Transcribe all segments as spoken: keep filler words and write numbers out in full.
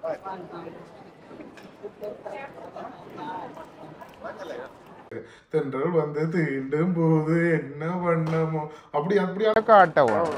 தென்றல் வந்து தீண்டும் போது என்ன பண்ணமோ அப்படி அப்படியான காட்டவும்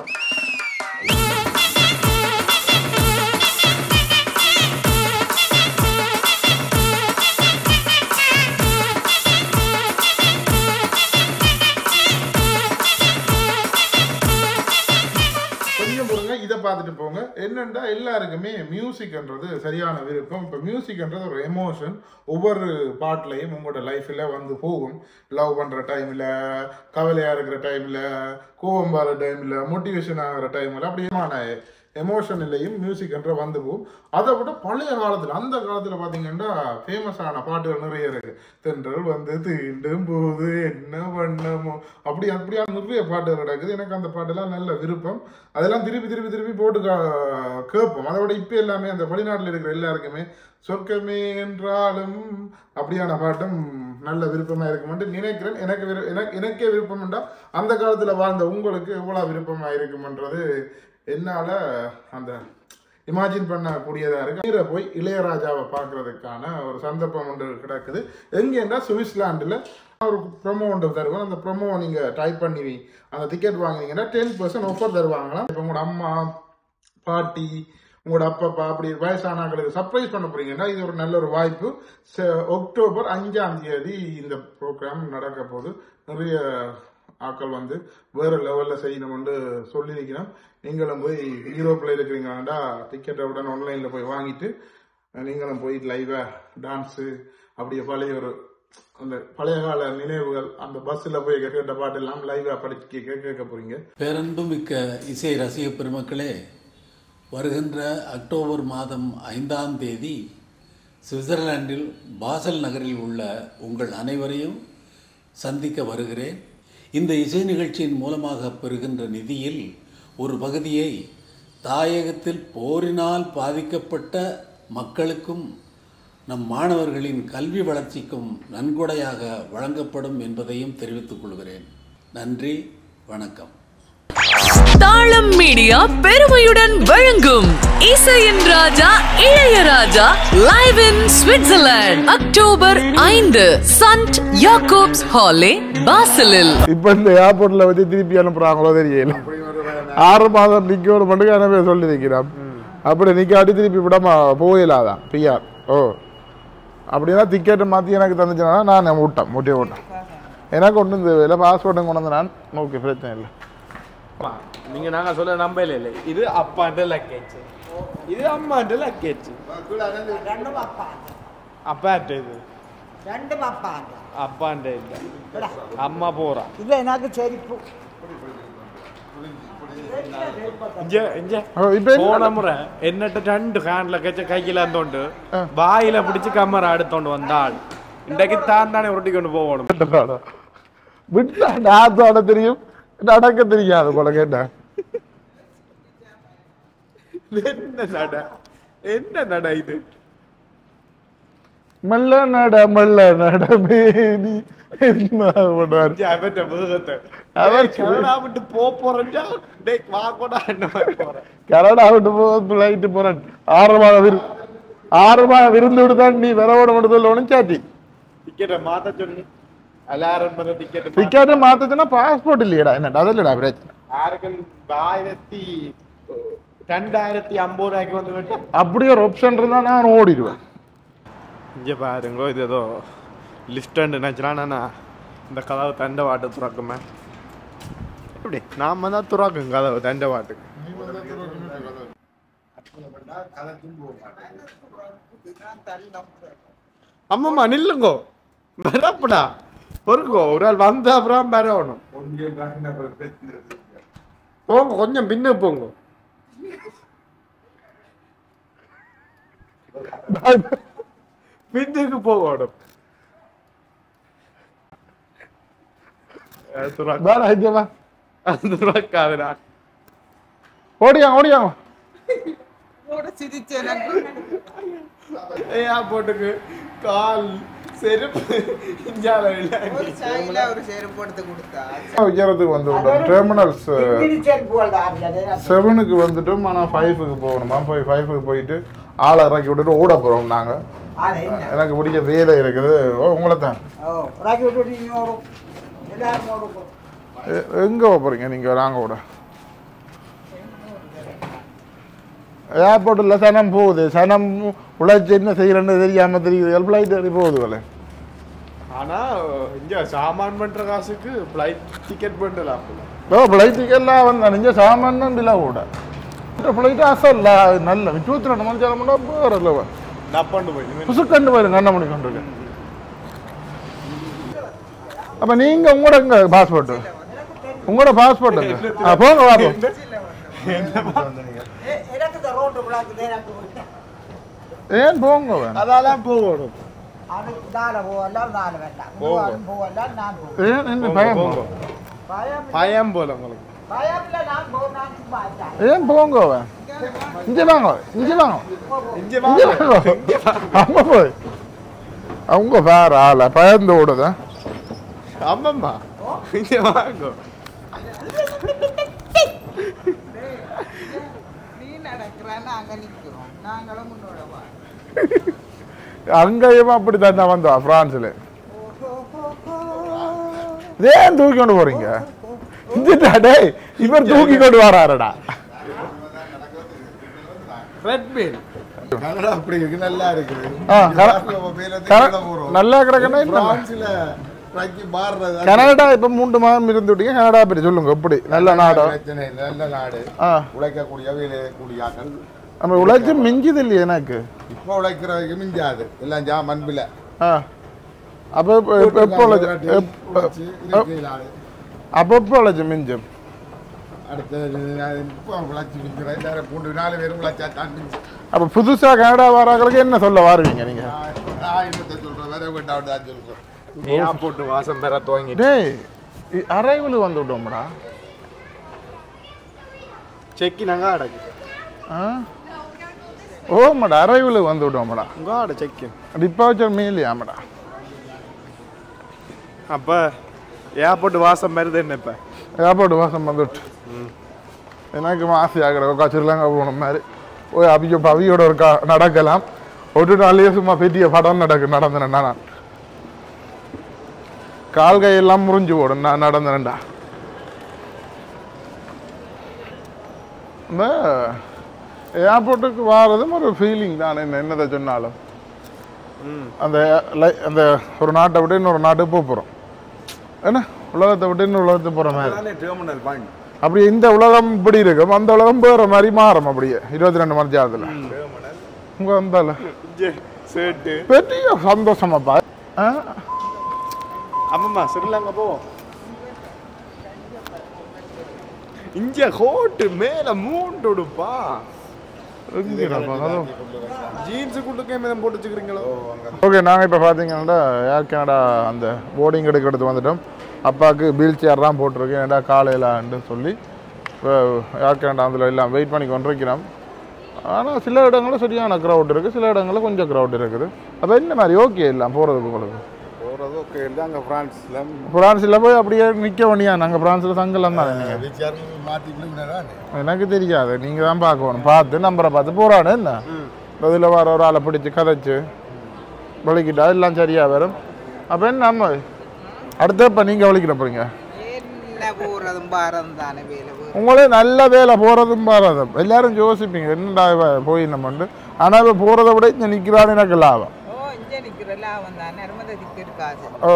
இதை பார்த்துட்டு போங்க. என்னென்னா எல்லாருக்குமே மியூசிக்ன்றது சரியான விருப்பம். இப்போ மியூசிக்ன்றது ஒரு எமோஷன். ஒவ்வொரு பாட்லையும் உங்களோட லைஃப்பில் வந்து போகும். லவ் பண்ணுற டைமில், கவலையாக இருக்கிற டைமில், கோபம் வர டைமில், மோட்டிவேஷன் ஆகிற டைமில் அப்படியேமான எமோஷன்லையும் மியூசிக்ன்ற வந்து போகும். அதை விட பழைய காலத்தில் அந்த காலத்தில் பார்த்தீங்கன்னா ஃபேமஸான பாட்டுகள் நிறைய இருக்குது. தென்றல் வந்து தீண்டும் போது என்ன பண்ணமோ அப்படி அப்படியான நிறைய பாட்டுகள் நடக்குது. எனக்கு அந்த பாட்டெல்லாம் நல்ல விருப்பம். அதெல்லாம் திருப்பி திருப்பி திருப்பி போட்டு கேட்போம். அதை விட இப்போ எல்லாமே அந்த வெளிநாட்டில் இருக்கிற எல்லாருக்குமே சொர்க்கமே என்றாலும் அப்படியான பாட்டும் நல்ல விருப்பமாக இருக்குமென்று நினைக்கிறேன். எனக்கு விரு எனக்கு எனக்கே விருப்பம்ண்டா அந்த காலத்தில் வாழ்ந்த உங்களுக்கு எவ்வளோ விருப்பமாக இருக்குமென்றது என்னால் அந்த இமேஜின் பண்ணக்கூடியதாக இருக்குது. நீரை போய் இளையராஜாவை பார்க்குறதுக்கான ஒரு சந்தர்ப்பம் ஒன்று கிடக்குது. எங்கேன்னா சுவிட்சர்லாண்டில் ஒரு ப்ரொமோ ஒன்று தருவோம். அந்த ப்ரொமோவை நீங்கள் டைப் பண்ணி அந்த டிக்கெட் வாங்கினீங்கன்னா டென் பர்சன்ட் ஆஃபர் தருவாங்களாம். இப்போ உங்களோட அம்மா, பாட்டி, உங்களோட அப்பப்பா அப்படி வயசானாக்களுக்கு சர்ப்ரைஸ் பண்ண போறீங்கன்னா இது ஒரு நல்ல ஒரு வாய்ப்பு. அக்டோபர் அஞ்சாம் தேதி இந்த ப்ரோக்ராம் நடக்க போது. நிறைய ஆக்கள் வந்து வேற லெவல்ல செய்யணும்னு சொல்லி நிற்கிறோம். நீங்களும் போய் யூரோப்பில் இருக்கிறீங்களாண்டா டிக்கெட்டை உடனே ஆன்லைனில் போய் வாங்கிட்டு நீங்களும் போய் லைவா டான்ஸு அப்படியே பழைய ஒரு அந்த பழைய கால நினைவுகள் அந்த பஸ்ஸில் போய் கேட்ட பாட்டு எல்லாம் லைவா படிச்சு கேட்க கேட்க போறீங்க. பேரன்பு மிக்க இசை ரசிக பெருமக்களே, வருகின்ற அக்டோபர் மாதம் ஐந்தாம் தேதி சுவிட்சர்லாண்டில் பாசல் நகரில் உள்ள உங்கள் அனைவரையும் சந்திக்க வருகிறேன். இந்த இசை நிகழ்ச்சியின் மூலமாக பெறுகின்ற நிதியில் ஒரு பகுதியை தாயகத்தில் போரினால் பாதிக்கப்பட்ட மக்களுக்கும் நம் மாணவர்களின் கல்வி வளர்ச்சிக்கும் நன்கொடையாக வழங்கப்படும் என்பதையும் தெரிவித்துக் கொள்கிறேன். நன்றி, வணக்கம். தாளம் மீடியா பெருமையுடன் வழங்கும் இசையின் ராஜா Ilaiyaraaja live in Switzerland October ஐந்து சன்ட் யாக்கோப்ஸ் ஹாலே பாசலில். இப்ப இந்த ஏர்போர்ட்ல வச்சு திருப்பி அனுப்புறாங்களோ தெரியல. ஆறு மாதம் நிக்கோட மட்டும் அனுப்ப சொல்லி நிற்கிறான். அப்படி நிக்காட்டி திருப்பி விடாம போயிடலாதான் பிஆர். ஓ அப்படின்னா டிக்கெட்டை மாற்றி எனக்கு தந்துச்சுன்னா நான் விட்டேன் முட்டியை விட்டேன். எனக்கு ஒன்றும் இந்த வேலை பாஸ்போர்ட்டை கொண்டு வந்து நான் ஓகே பிரச்சனை இல்லை. நீங்க நாங்க சொல்ல நம்பல இல்லை. இது அப்பாண்ட லக்கேஜ், இது அம்மாண்ட லக்கேஜ். அப்பாட்ட இது ரெண்டும் அப்பா அப்பாண்ட இல்லை, அம்மா போறா இல்லை. எனக்கு செருப்பு போன முறை என்னட்ட ரெண்டு ஹேண்ட்ல கச்ச கையில இருந்தோண்டு வாயில பிடிச்சு கம்மரை அடுத்தோண்டு வந்தாள். இன்றைக்கு தான் தானே உருட்டி கொண்டு போகணும். விட்டா தெரியும், நடக்க தெரியாது போல கேட்டா. என்ன நட என்ன நட இது? மல்ல நட மல்ல நட மேனி கனடா விட்டு போறேன்டா. கனடா விட்டு போயிட்டு போறேன். ஆறு மாதம் விரு ஆறு மாதம் விருந்து விடுதான் நீ விரவோட மட்டும் சொல்லணும் சாட்டி. டிக்கெட்டை மாத்த சொல்லி அலாரம் பண்ண டிக்கெட் டிக்கெட்டை மாத்தச்சுன்னா பாஸ்போர்ட் இல்லையடா. என்னடா அதல்லடா பிரச்சனை. ஆயிரத்தி ரெண்டாயிரத்தி ஐம்பது ரூபாய்க்கு வந்து விட்டு அப்படி ஒரு ஆப்ஷன் இருந்தா நான் ஓடிடுவேன். இங்க பாருங்களோ, இது ஏதோ லிஃப்ட் நினைச்சுனா இந்த கதவு தண்டை வாட்டு துறக்குமே. எப்படி நாம தான் துறக்கும் கதவு தண்டை வாட்டுக்கு. அம்மம்மா நில்லுங்கோ, வரப்படா பொறுக்கோ. ஒரு ஆள் வந்த அப்புறம் வரணும். போங்க கொஞ்சம் பின்ன போங்க. பின்னுக்கு போகணும். ஓடியா ஓடியா போட்டுக்கு கால் செருப்பு டெர்மினல்ஸ் செவனுக்கு வந்துட்டோம். ஆனால் ஃபைவுக்கு போகணுமா? ஃபைவ் ஃபைவுக்கு போயிட்டு ஆளை இறக்கி விட்டுட்டு ஓட போகிறோம் நாங்கள். எனக்கு பிடிச்ச வேலை இருக்குது. உங்களை தான் எங்கே போகிறீங்க நீங்கள்? நாங்கள் விட ஏர்போர்ட்டில் சனம் போகுது. சனம் உழைச்சி என்ன செய்கிறேன்னு தெரியாமல் தெரியுது. ஃப்ளைட் ஏறி போகுது வேலை. ஆனால் இங்கே சாமான் பண்ணுற காசுக்கு ஃப்ளைட் டிக்கெட் பண்ணலாம். ஓ ஃப்ளைட் டிக்கெட்லாம் வந்தேன். இங்கே சாமான் தான் இல்லை கூட ஃப்ளைட்டு அசல் இல்லை. நல்ல இருபத்தி ரெண்டு மணி நேரம் பண்ணால் போகிற இல்லைவா நப்பாண்டு போய் புசுக்கண்டு போயிரு கண்ண மணி கொண்டு. அப்போ நீங்கள் உங்களோட எங்க பாஸ்போர்ட்டு உங்களோட பாஸ்போர்ட் போங்க வா. ஏன் போங்க அதெல்லாம் போகணும். ஏன் என்ன பயம் பயம் போல உங்களுக்கு? ஏன் போங்க இங்கே வாங்க இங்கே வாங்க இங்கே அவங்க போய் அவங்க வேற ஆள பயந்து ஓடுத. ஆமாம்மா இங்கே வாங்க. அங்கேயும் அப்படித்தான் வந்தா பிரான்ஸ்ல. ஏன் தூக்கி கொண்டு போறீங்க? இவர் தூக்கி கொண்டு வராருடா. அப்படி இருக்கு நல்லா இருக்குது. நல்லா கிடக்குன்னா கனடா இப்ப மூன்று மாதம் இருந்து விட்டீங்க. கனடா பற்றி சொல்லுங்க. எப்படி நல்ல நாடு? நல்ல நாடு, உழைக்கக்கூடிய வேலைக்கூடிய ஆக்கள். நம்ம உழைச்சு மிஞ்சுது இல்லையா எனக்கு? இப்போ உழைக்கிறதுக்கு மிஞ்சாது எல்லாம் ஜா மண்பில். அப்ப எப்போ அப்போ எப்போ உழைச்சு மிஞ்சும்? அப்ப புதுசா கனடா வராங்களுக்கு என்ன சொல்ல வாருவீங்க நீங்க? போட்டு வாசம் பெற துவங்கி அரைவில் வந்து விட்டோம்டா. செக்கி நாங்க அடக்கு ஓமாடா அரைவில் வந்து விட்டோம்டா. உங்க ஆட செக்கி டிபார்ச்சர் மீலியாமடா. அப்ப ஏர்போர்ட் வாசம் வருது என்ன? இப்ப ஏர்போர்ட் வாசம் வந்துட்டு எனக்கு ஆசை ஆகிற சிறிலங்கா போன மாதிரி ஓ அவிய அவியோட ஒரு நடக்கலாம். ஒரு நாளையே சும்மா பெரிய படம் நடக்கு நடந்தேன்டா. நான் கால் கையெல்லாம் முறிஞ்சு போடும். நான் நடந்தேன்டா. இந்த ஏர்போர்ட்டுக்கு வாரதும் ஒரு ஃபீலிங் தான். என்ன என்னதை சொன்னாலும் அந்த அந்த ஒரு நாட்டை விட்டு இன்னொரு நாட்டுக்கு போக போகிறோம். என்ன உலகத்தை விட்டு இன்னொரு உலகத்துக்கு போகிற மாதிரி. டெர்மினல் பாயிண்ட் அப்படி இந்த உலகம் இப்படி இருக்கும், அந்த உலகம் வேற மாதிரி மாறும். அப்படியே இருபத்தி ரெண்டு மணி நேரத்தில் உங்க வந்தால பெரிய சந்தோஷமாப்பா. ஆமாம்மா ஸ்ரீலங்கா போ. இங்க கோட்டு மேல மூண்டு உடுப்பா. ஜீன்ஸுக்குள்ளுக்கே மேடம் போட்டு வச்சுக்கிறீங்களோ? ஓகே, நாங்கள் இப்போ பார்த்தீங்கன்னா ஏர் கனடா அந்த போர்டிங் எடுக்கிறது வந்துட்டோம். அப்பாவுக்கு வீல் சேர் தான் போட்டிருக்கேன். ஏன்டா காலையிலான்னு சொல்லி இப்போ ஏர் கனடா அதில் எல்லாம் வெயிட் பண்ணி கொண்டிருக்கிறோம். ஆனால் சில இடங்களில் சரியான க்ரௌட் இருக்குது, சில இடங்களில் கொஞ்சம் க்ரௌட் இருக்குது. அப்போ என்ன மாதிரி ஓகே எல்லாம் போகிறதுக்கு உங்களுக்கு? போகிறது ஓகே இல்லை. அங்கே ஃப்ரான்ஸில் ஃப்ரான்ஸில் போய் அப்படியே நிற்க வேண்டியா? நாங்கள் ஃப்ரான்ஸில் தங்கலாம் தான். நீங்கள் மாற்றிக்கிட்டு எனக்கு தெரியாது, நீங்கள் தான் பார்க்கணும். பார்த்து நம்பரை பார்த்து போகிறானு என்ன அதில் வர ஒரு ஆளை பிடிச்சி கதைச்சு வலிக்கிட்டா எல்லாம் சரியாக வரும். அப்போ என்ன நம்ம அடுத்த இப்போ நீங்கள் வலிக்கிற போகிறீங்க? உங்களே நல்ல வேலை போகிறதும் பாரதம். எல்லாரும் யோசிப்பீங்க என்னடா போய் நம்மண்டு. ஆனால் இப்போ போகிறத விட இங்கே நிற்கிறான்னு எனக்கு லாபம். ஓ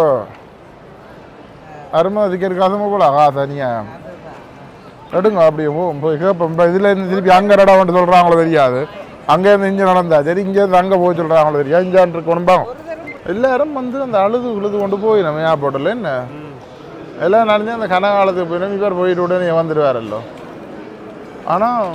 அருமை திக்கிற காசுமா போல ஆ தனியாக எடுங்க அப்படியே போகும் போய் கேட்போம். இப்போ இதில் இருந்து திருப்பி அங்கே இடம் வந்துட்டு சொல்கிறாங்களோ தெரியாது. அங்கேருந்து இங்கே நடந்தா சரி, இங்கேருந்து அங்கே போய் சொல்கிறாங்களோ தெரியாது. இஞ்சான் இருக்கணும்பாங்க. எல்லாரும் வந்து அந்த அழுது உழுது கொண்டு போய் நம்ம ஏர்போர்ட்டில் என்ன எல்லாம் நடந்து அந்த கனகாலத்துக்கு போயிடும். இவர் போயிட்டு உடனே வந்துடுவாரல்லோ. ஆனால்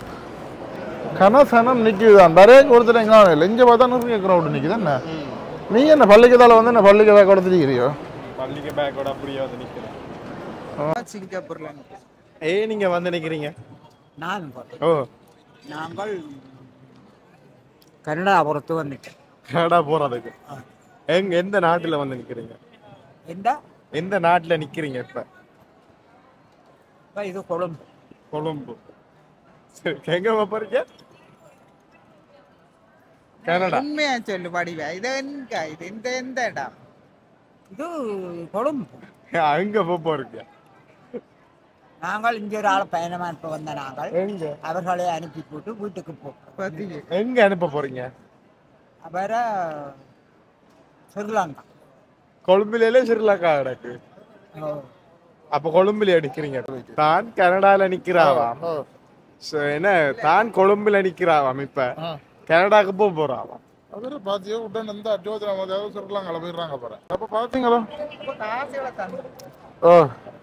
கனசனம் நிற்குதுதான். நிறைய ஒருத்தர் எங்கே இல்லை. இங்கே பார்த்தா நிறைய க்ரௌடு நிற்குது. என்ன நீ என்ன பள்ளிக்கதால வந்து என்ன பள்ளிக்கு பேக் கொடுத்துருக்கிறியோ? பள்ளிக்கு பேக்கோட அப்படியே வந்து நிற்கிறேன். சிங்கப்பூர்ல ஏ நீங்கள் வந்து நிற்கிறீங்க? நான் ஓ நாங்கள் கனடாபுரத்து வந்துட்டேன். கனடா போகிறதுக்கு எங்க எந்த நாட்டில் வந்து நிற்கிறீங்க? எந்த எந்த நாட்டில் நிற்கிறீங்க இப்போ? இது கொழும்பு. கொழும்பு. சரி, எங்கே போகிறீங்க? கனடா உண்மையா சொல்லு படிவா இது எங்க இது இந்த எந்த இடம் இது கொழும்பு அங்க போக போறீங்க நாங்கள் இங்க ஒரு ஆளை பயணமா இப்ப வந்த நாங்கள் எங்க அவர்களை அனுப்பி போட்டு வீட்டுக்கு போறோம் எங்க அனுப்ப போறீங்க அவர ஸ்ரீலங்கா கொழும்புல ஸ்ரீலங்கா கிடக்கு அப்ப கொழும்புல அடிக்கிறீங்க தான் கனடால நிக்கிறாவாம் என்ன தான் கொழும்புல நிக்கிறாவாம் இப்ப கனடாக்கு போக போறாவாம் அவரை பாத்தியோ உடனே இந்த அஜோதிரா மாதிரி சொல்றாங்க போயிடுறாங்க போறேன் அப்ப பாத்தீங்களா ஓ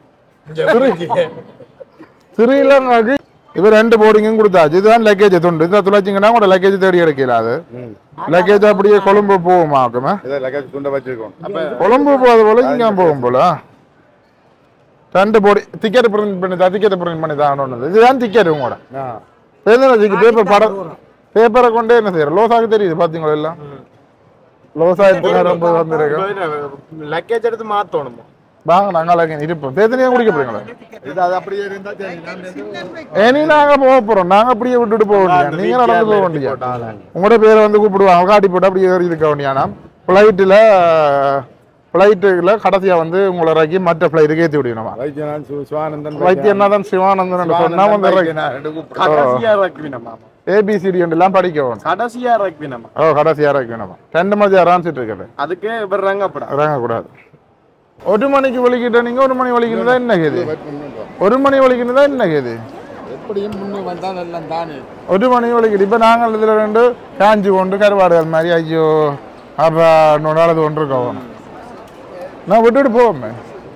ஸ்ரீலங்காக்கு இவ ரெண்டு போர்டிங்கும் கொடுத்தாச்சு இதுதான் லக்கேஜ் துண்டு இந்த துளைச்சிங்கன்னா கூட லக்கேஜ் தேடி எடுக்கல அது லக்கேஜ் அப்படியே கொழும்பு போகுமாக்குமே லக்கேஜ் துண்டை வச்சிருக்கோம் கொழும்பு போகாத போல இங்க போகும் போல ரெண்டு போர்டு டிக்கெட் பிரிண்ட் பண்ணி தான் டிக்கெட் பிரிண்ட் பண்ணி தான் இதுதான் டிக்கெட் உங்களோட பேப்பர் படம் பேப்பரை கொண்டே என்ன செய்யற லோசாக்கு தெரியுது பாத்தீங்களா எல்லாம் லோசா ரொம்ப வந்துருக்கு லக்கேஜ் எடுத்து மாத்தணும் வாங்க நாங்கள் இருப்போம் தேத்தனையா குடிக்க போறீங்களா இது அது அப்படியே இருந்தா இனி நாங்க போக போறோம் நாங்க அப்படியே விட்டுட்டு போக வேண்டியா நீங்க நடந்து போக வேண்டியா உங்களோட பேரை வந்து கூப்பிடுவாங்க காட்டி போட்டு அப்படியே ஏறி இருக்க வேண்டியானா பிளைட்டுல பிளைட்டுல கடைசியா வந்து உங்களை இறக்கி மற்ற பிளைட்டுக்கு ஏற்றி விடணுமா வைத்தியநாதன் சிவானந்தன் வைத்தியநாதன் சிவானந்தன் சொன்னா வந்து கடைசியா இறக்குவினமா ஏபிசிடி எல்லாம் படிக்கவும் கடைசியா இறக்குவினமா ஓ கடைசியா இறக்கணுமா ரெண்டு மணி ஆரம்பிச்சிட்டு இருக்குது அதுக்கு இவர் இறங்கப்படா இறங்கக்கூடாது ஒரு மணிக்கு வலிக்கிட்ட நீங்க ஒரு மணி வலிக்கிறதா என்ன கேது ஒரு மணி வலிக்கிறதா என்ன கேது எப்படியும் முன்னே வந்தால் எல்லாம் தானே ஒரு மணி வலிக்கிட்டு இப்ப நாங்கள் இதுல ரெண்டு காஞ்சி கொண்டு கருவாடுகள் மாதிரி ஐயோ அப்ப நாளது ஒன்று இருக்கோம் நான் விட்டுட்டு போவோமே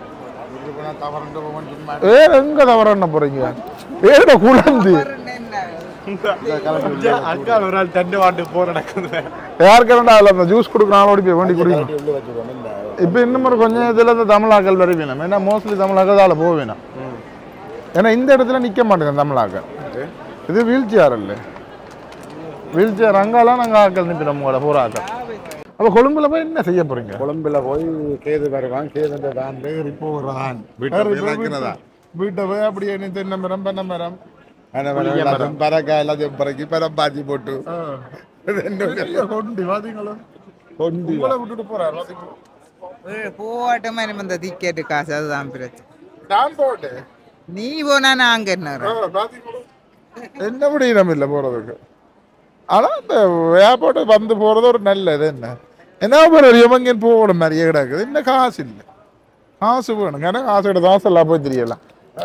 வேற எங்க தவற என்ன போறீங்க வேற குழந்தை அக்கா ஒரு நாள் தண்டு வாட்டு போற நடக்குது யாருக்கா அந்த ஜூஸ் கொடுக்கணும் ஓடி போய் வேண்டி குடிக்கணும் இப்ப இன்னும் ஒரு கொஞ்சம் இதுல இருந்து தமிழாக்கள் வருவீனம் ஏன்னா மோஸ்ட்லி தமிழாக்கள் அதில் போவேணும் ஏன்னா இந்த இடத்துல நிக்க மாட்டேங்க தமிழாக்கள் இது வீல் சேர் இல்ல வீல் சேர் அங்கெல்லாம் நாங்கள் ஆக்கள் நிற்பினோம் உங்களோட பூரா ஆக்கள் அப்போ கொழும்புல போய் என்ன செய்ய போறீங்க கொழும்புல போய் கேது வருவான் கேது தான் ரிப்போ வர்றான் வீட்டை போய் அப்படியே தென்னை மரம் பெண்ண மரம் பறக்க எல்லாத்தையும் பறக்கி பரம் பாத்தி போட்டு கொண்டு பாத்தீங்களா கொண்டு விட்டுட்டு போறாரு போவாட்டமா நம்ம இந்த டிக்கெட்டு காசு அதுதான் பிரச்சனை நான் போட்டு நீ போனா நாங்க என்ன என்ன முடியும் இல்லை போறதுக்கு ஆனா இந்த ஏர்போர்ட் வந்து போறது ஒரு நல்லது என்ன என்ன ஒரு எவங்கன்னு போகணும் நிறைய கிடக்குது என்ன காசு இல்லை காசு வேணும் ஏன்னா காசு எடுத்து காசு எல்லாம் போய் தெரியலாம்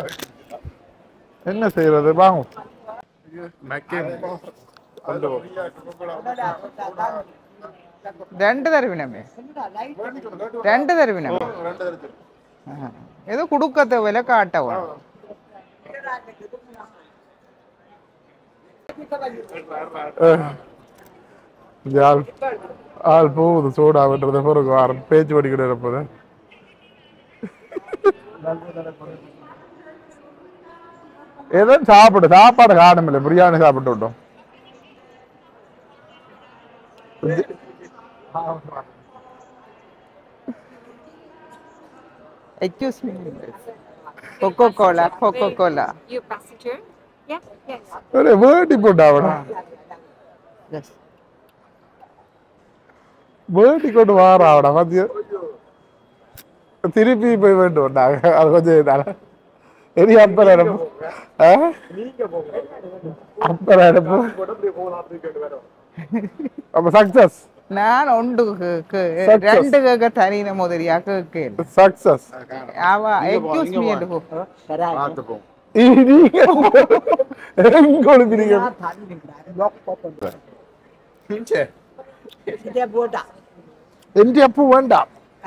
என்ன செய்யறது வாங்கும் ரெண்டு தருவினமே ரெண்டு தருவினமே ஏதோ குடுக்கத்த விலை காட்டவும் ஆள் ஆள் போகுது சூடாகன்றது பிறகு வாரம் பேச்சு படிக்கிட்டு இருப்பது ஏதோ சாப்பிடு சாப்பாடு காணும் இல்லை பிரியாணி சாப்பிட்டு விட்டோம் Excuse me. Coca-Cola, Coca-Cola. You passenger? Yeah, yes. ஒரு வேட்டி போட்டாவடா Yes. வேட்டி கொண்டு வாராவடா மத்திய திருப்பி போய் வேண்டு வந்தாங்க அது கொஞ்சம் எரி அப்பற அப்பற அப்ப சக்சஸ் நான் ஒன்று ரெண்டு கேக்க தனின முதலியா கேட்கேன் சக்சஸ் அவ எக்ஸ்கியூஸ் மீ என்று பார்த்துப்போம் எந்த அப்பு வேண்டாம்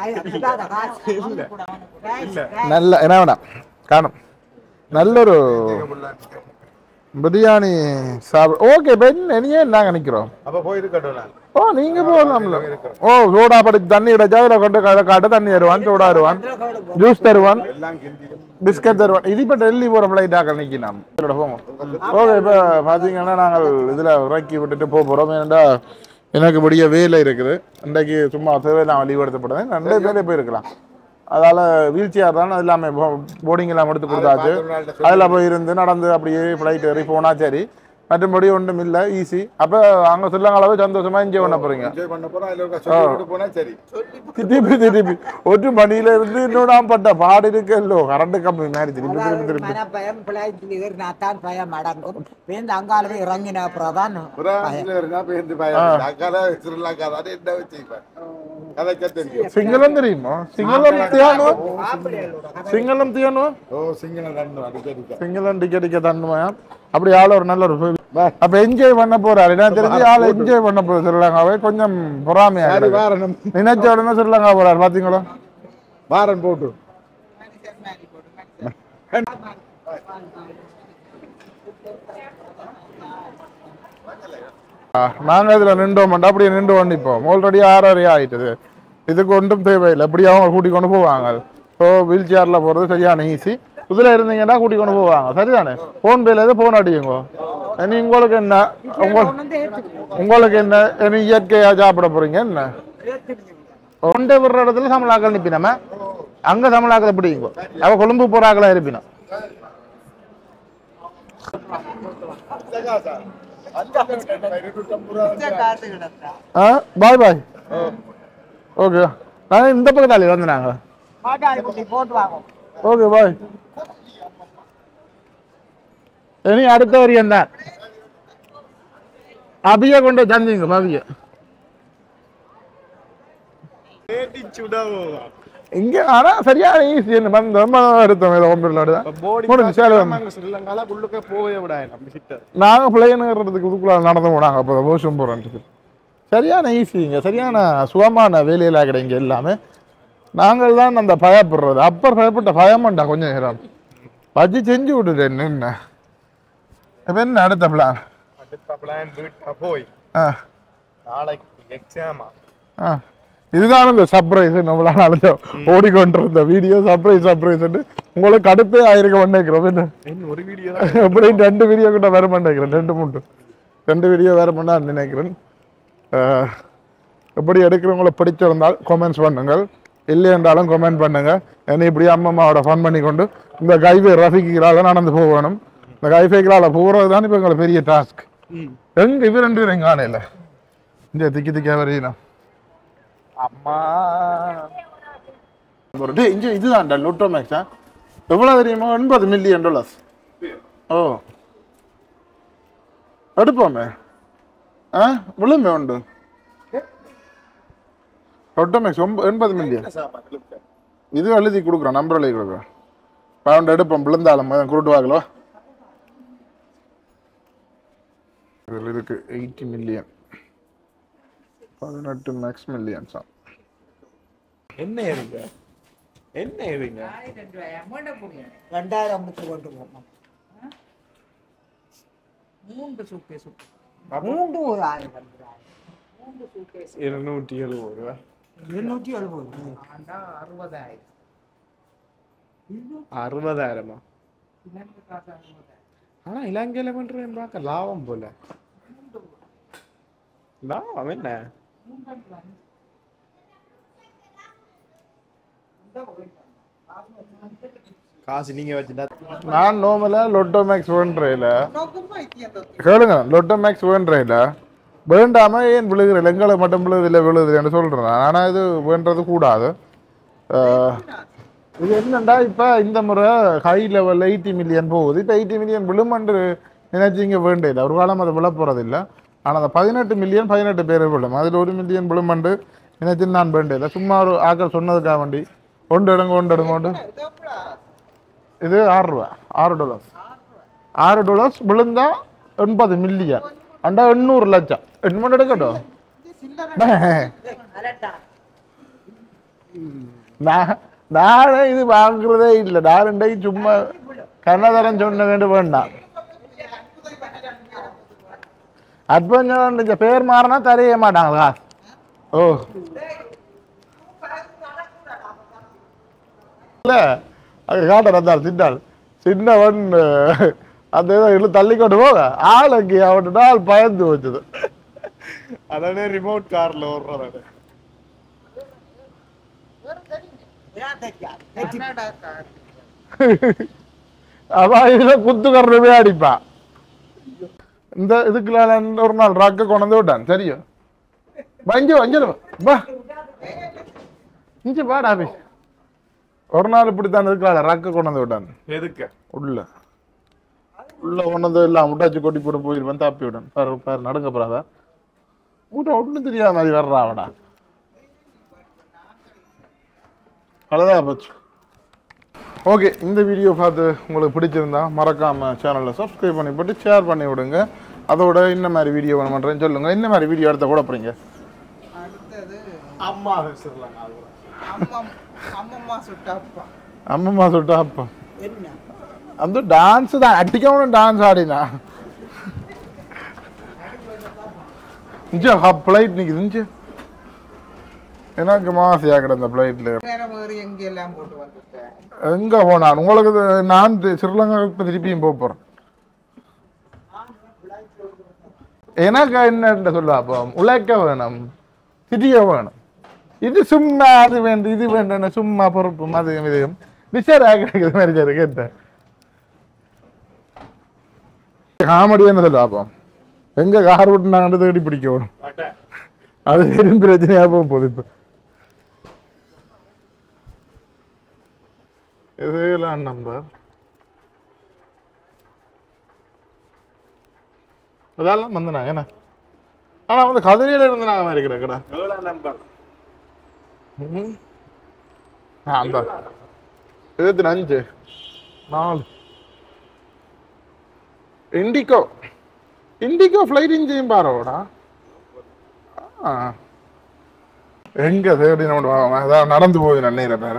நல்ல என்ன வேண்டாம் காணும் நல்ல ஒரு பிரியாணி சாப்பிட ஓகே பெண்ணியே நாங்க நிக்கிறோம் அப்ப போயிருக்கட்டும் ஓ நீங்க போகலாம்ல ஓ சோடா படி தண்ணி கிடைச்சா அதில் கொண்டு காட்ட தண்ணி தருவான் சோடா தருவான் ஜூஸ் தருவான் பிஸ்கட் தருவான் இது இப்போ டெல்லி போகிற ஃப்ளைட்டாக்கள் நிற்கி நாம் இதோட போவோம் ஓகே இப்போ பார்த்தீங்கன்னா நாங்கள் இதில் இறக்கி விட்டுட்டு போக போகிறோம் ஏன்னா எனக்கு படிய வேலை இருக்குது இன்றைக்கு சும்மா தேவையில்லாம லீவ் எடுத்துப்படுறேன் ரெண்டே வேலை போயிருக்கலாம் அதால் வீல் சேர் தான் அது இல்லாமல் போர்டிங் எல்லாம் எடுத்து கொடுத்தாச்சு அதில் போய் இருந்து நடந்து அப்படியே ஃப்ளைட் ஏறி போனால் சரி மற்றபடி ஒன்றும் இல்லை, ஈஸி. அப்போ அங்கே சொல்லுங்களவே சந்தோஷமா என்ஜாய் பண்ண போறீங்க. என்ஜாய் பண்ண போறோம். அதில் ஒரு சொல்லிட்டு போனா சரி. திருப்பி திருப்பி ஒரு மணியில இருந்து இன்னும் பட்ட பாடு இருக்கல்லோ, கரண்ட் கம்பி மாதிரி திருப்பி திருப்பி திருப்பி பயம் பிள்ளைக்கு ஏறினாத்தான் பயம் அடங்கும். பேருந்து அங்காலவே இறங்கின அப்புறம் தான் சிங்களம் தெரியுமா? சிங்களம் தியானோ சிங்களம் தியானோ சிங்களம் டிக்கெட் டிக்கெட் தண்ணுமா அப்படி ஆள் ஒரு நல்ல ஒரு அப்ப என்ஜாய் பண்ண போறாரு. நான் தெரிஞ்சு ஆள் என்ஜாய் பண்ண போற ஸ்ரீலங்காவை கொஞ்சம் பொறாமையா நினைச்ச உடனே ஸ்ரீலங்கா போறாரு. பாத்தீங்களா வாரன் போட்டு நாங்க இதுல நின்றோம் அப்படியே நின்று வண்டிப்போம். ஆல்ரெடி ஆறரை ஆயிட்டது. இதுக்கு ஒன்றும் தேவையில்லை. எப்படியா அவங்க கூட்டி கொண்டு போவாங்க. ஸோ வீல் சேர்ல போறது சரியான ஈஸி. இதுல இருந்தீங்கன்னா கூட்டி கொண்டு போவாங்க. சரிதானே? போன் பேல இருந்து போன் அடியுங்க. இனி உங்களுக்கு என்ன உங்களுக்கு என்ன இனி இயற்கையா சாப்பிட போறீங்க என்ன? ஒன்றை விடுற இடத்துல சமலாக்கள் நிப்பினம அங்க சமலாக்கள் எப்படிங்க அவ கொழும்பு போறாக்களா இருப்பினா பாய் பாய். ஓகே நாங்க இந்த பக்கத்தாலே வந்து நாங்க ஓகே பாய். இனி அடுத்த வரையும் தான் அபிய கொண்டு சந்திங்க பாவிய இங்க ஆனா சரியான ஈஸி வந்து நாங்க பிள்ளைங்கிறதுக்கு இதுக்குள்ள நடந்து போனாங்க. அப்போ வருஷம் போறோம். சரியான ஈஸிங்க, சரியான சுகமான வேலையில கிடைங்க எல்லாமே. நாங்கள் தான் அந்த பயப்படுறது. அப்பர் பயப்பட்ட பயமாண்டா கொஞ்சம் நேரம் வச்சு செஞ்சு விட்டுட்டேன். என்ன என்ன அடுத்த பிளான்? அடுத்த பிளான் வீட்டை போய் நாளைக்கு எக்ஸாமா இதுதான் இந்த சர்ப்ரைஸ். நம்மளால அழைச்சோம் ஓடிக்கொண்டிருந்த வீடியோ சர்ப்ரைஸ் சர்ப்ரைஸ் உங்களுக்கு அடுப்பே ஆயிருக்க பண்ணிக்கிறோம். ஒரு வீடியோ எப்படி ரெண்டு வீடியோ கிட்ட வேற பண்ணிக்கிறேன். ரெண்டு மூன்று ரெண்டு வீடியோ வேற பண்ணா நினைக்கிறேன். எப்படி எடுக்கிறவங்கள பிடிச்சிருந்தால் கமெண்ட்ஸ் பண்ணுங்கள், இல்லை என்றாலும் கமெண்ட் பண்ணுங்க. ஏன்னா இப்படி அம்மா அம்மாவோட ஃபன் பண்ணி கொண்டு இந்த கைவே ரஃபிக்கிறால நடந்து போகணும். இந்த கைஃபைக்களால் போகிறது தான் இப்போ எங்களை பெரிய டாஸ்க். எங்க இது ரெண்டு பேரும் எங்க ஆணையில இந்த திக்கி திக்கா வரையினா அம்மா இங்க இதுதான்டா லோட்டோ மேக்ஸா எவ்வளவு தெரியுமா? ஒன்பது மில்லியன் டாலர்ஸ். ஓ எடுப்போமே ஆ விழுமே உண்டு லோட்டோ மேக்ஸ் எண்பது மில்லியன். இது எழுதி கொடுக்குறோம், நம்பர் எழுதி கொடுக்குறோம். பவுண்ட் எடுப்போம் விழுந்தாலும் கூட்டுவாங்களோ. இதில் இருக்கு எயிட்டி மில்லியன் பதினெட்டு மேக்ஸ் மில்லியன்ஸா. என்ன ஏறிங்க என்ன ஏறிங்க ரெண்டாயிரம் கொண்டு போகணும். மூன்று சூட்கேஸ் மூன்று ஒரு ஆயிரம் இருநூற்றி எழுபது ரூபா இருநூற்றி எழுபது அறுபதாயிரம் அறுபதாயிரமா? ஆனா இலங்கையில பண்றேன் பார்க்க லாபம் போல. லாபம் என்ன? காசு நீங்க வச்சுட்டா நான் நோமலா லொட்டோ மேக்ஸ் வேண்டுறையில கேளுங்க. லொட்டோ மேக்ஸ் வேண்டுறையில வேண்டாம ஏன் விழுகிறேன் எங்களை மட்டும் விழுதில்லை விழுதுன்னு சொல்றேன். ஆனா இது வேண்டது கூடாது. இது என்னண்டா இப்ப இந்த முறை ஹை லெவல் எயிட்டி மில்லியன் போகுது. இப்ப எயிட்டி மில்லியன் விழுமன்று நினைச்சிங்க வேண்டியது ஒரு காலம் அதை விழ போறது இல்லை. ஆனால் அந்த பதினெட்டு மில்லியன் பதினெட்டு பேர் விழும். அதில் ஒரு மில்லியன் விழுமண்டு நினைச்சு நான் வேண்டியதில்லை. சும்மா ஒரு ஆக்கள் சொன்னதுக்காக வேண்டி ஒன்று எடுங்க ஒன்று எடுங்க ஒன்று. இது ஆறு ரூபா ஆறு டாலர்ஸ் ஆறு டாலர்ஸ் விழுந்தா எண்பது மில்லியன் அண்டா எண்ணூறு லட்சம். எண்பது எடுக்கட்டும். நானே இது வாங்குறதே இல்லை. நான் ரெண்டையும் சும்மா கண்ணதரம் சொன்ன வேண்டு வேண்டாம். அட்வென்ச்சர் பேர் மாறினா தரைய மாட்டாங்களா? ஓ இல்ல அது காட்டுறால் சின்னால் சின்னவன் அந்த இதை தள்ளிக்கொண்டு போக ஆளுக்கு அவன் நாள் பயந்து வச்சது. அதானே ரிமோட் கார்ல ஓடுறாரு. அவன் இதுல குத்துக்கறவே அடிப்பான். இந்த இதுக்குள்ள ஒரு நாள் ராக்க கொண்டு விட்டான் சரியா வஞ்சு வஞ்சு வா இஞ்சி பாடா பே ஒரு நாள் இப்படித்தான் இருக்கல ராக்க கொண்டு விட்டான் எதுக்கு உள்ள உள்ள கொண்டு எல்லாம் முட்டாச்சு கொட்டி போட்டு போயிருப்பேன் தாப்பி விடன் பாரு பாரு நடங்க போறாதா மூட்டை ஒன்றும் தெரியாத மாதிரி வர்றா அவடா அவ்வளோதான் போச்சு ஓகே இந்த வீடியோ பார்த்து உங்களுக்கு பிடிச்சிருந்தா மறக்காம சேனலை சப்ஸ்கிரைப் பண்ணி போட்டு ஷேர் பண்ணி விடுங்க அதோட இந்த மாதிரி வீடியோ பண்ண பண்ணுறேன்னு சொல்லுங்க இந்த மாதிரி வீடியோ எடுத்த கூட போறீங்க அடுத்தது அம்மா வச்சிடலாம் அம்மா அம்மம்மா சுட்டாப்பா அம்மம்மா சுட்டா அப்பா என்ன அந்த டான்ஸ் தான் அடிக்கவும் டான்ஸ் ஆடினா பிளைட் நிக்குது இஞ்சி எனக்கு மாசியா கிடந்த பிளைட்ல வேற வேறு எங்கெல்லாம் போட்டு வந்துட்டேன் எங்க போனான் உங்களுக்கு இது- நான் தி- ஸ்ரீலங்கா இப்ப திருப்பியும் போக போறேன் எனக்கு என்ன சொல்லுவா அப்போ உழைக்க வேணும் திரிய வேணும் இது சும்மா அது வேண்டும் இது வேண்டும் சும்மா பொறுப்பும் அது இதையும் நிச்சயம் கிடைக்கிற மாதிரி சரி கேட்டேன் காமெடி என்ன சொல்லுவா அப்போ எங்க கார் விட்டு நாங்கள் தேடி பிடிக்க வேணும் அது வெறும் பிரச்சனையா போக போகுது இப்போ இதெல்லாம் நம்பர் அதெல்லாம் வந்து நான் என்ன ஆனா வந்து கதிரையில இருந்து நான் மாதிரி கிடக்கடா நம்பர் அந்த இருபத்தி அஞ்சு நாலு IndiGo IndiGo flight engine Baroda எங்க தேடி நம்ம அதான் நடந்து போகுது நன்னீர பேர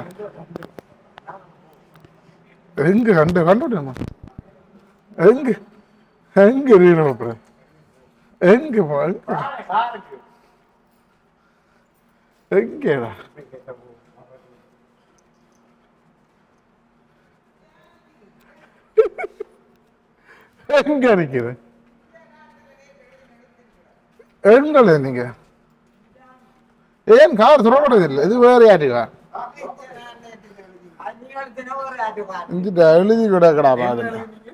எங்க கண்டு கண்டுபிடிமா எங்க எங்க ரீனம் அப்புறம் எங்க போ எங்கடா எங்க நிக்குது எங்கள நீங்க ஏன் கார் சுரப்படுறது இல்லை இது வேற யாருக்கா இந்த எழுதி கிடக்கடா பாதுல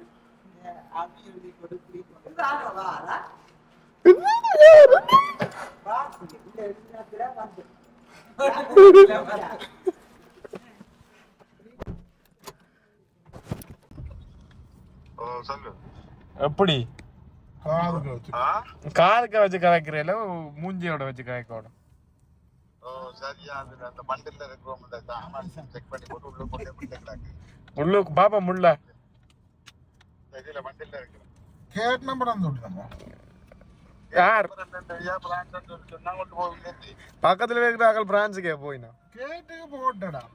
எப்படி காதுக்கு வச்சு காதுக்க வச்சு கலைக்கிறேல மூஞ்சியோட வச்சு கலைக்கணும் சரியா அந்த பண்டில் இருக்கிறவங்க சாமான் செக் பண்ணி போட்டு உள்ள கொண்டு போய் உள்ளுக்கு பாப்பா முள்ள இதுல பண்டில் இருக்கு கேட் நம்பர் வந்து விட்டுருங்க யார் சொன்னா கொண்டு போய் பக்கத்துல இருக்கிற ஆக்கள் பிரான்ஸுக்கே போயினா கேட்டுக்கு போட்டடா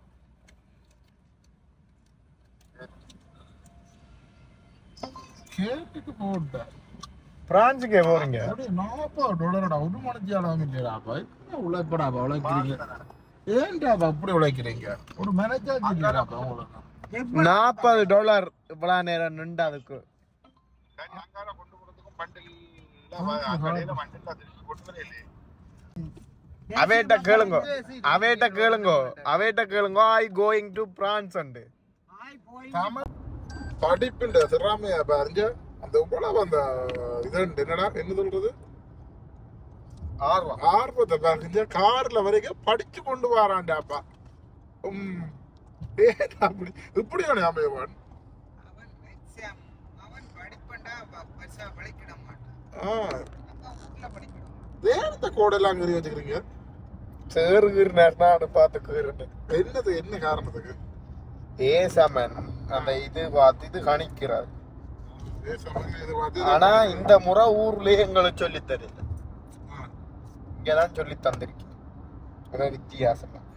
கேட்டுக்கு போட்ட பிரான்ஸுக்கே போறீங்க அப்படியே நாற்பது டாலரடா ஒரு மணிக்கு அளவு இல்லையாப்பா உழைப்படாப்பா உழைக்கிறீங்க ஏன்டாப்பா அப்படி உழைக்கிறீங்க ஒரு மேனேஜர் இல்லையாப்பா உங்களுக்கு நாற்பது டாலர் இவ்வளவு நேரம் நின்று அதுக்கு அங்கார கொண்டு போறதுக்கும் பண்டில் கடையில பண்டில் திருப்பி கொண்டு வரல அவேட்ட கேளுங்க அவேட்ட கேளுங்க அவேட்ட கேளுங்க I going to France and Tamil படிப்புண்ட சிறாமையா பாருங்க அந்த உங்களவு அந்த இது என்னடா என்ன சொல்றது ஆர்வம் ஆர்வத்தை பாருங்க கார்ல வரைக்கும் படிச்சு கொண்டு வரான்டாப்பா உம் ஏன் அப்படி இப்படி அமையவான் அவன் எக்ஸாம் அவன் படிப்பண்டா பர்சா படிக்கிட மாட்டான் ஆஹ் உள்ள படிக்கணும் வேறத்த கோடெல்லாம் அங்கே வச்சுக்கிறீங்க சேருகிற நான் பார்த்துக்கிறேன் என்னது என்ன காரணத்துக்கு ஏசமன் அந்த இது பார்த்து இது கணிக்கிறார் ஏ சமயம் இது பார்த்து ஆனா இந்த முறை ஊர்லயே எங்களுக்கு சொல்லி தரல இங்கதான் சொல்லி தந்திருக்கேன் வித்தியாசமா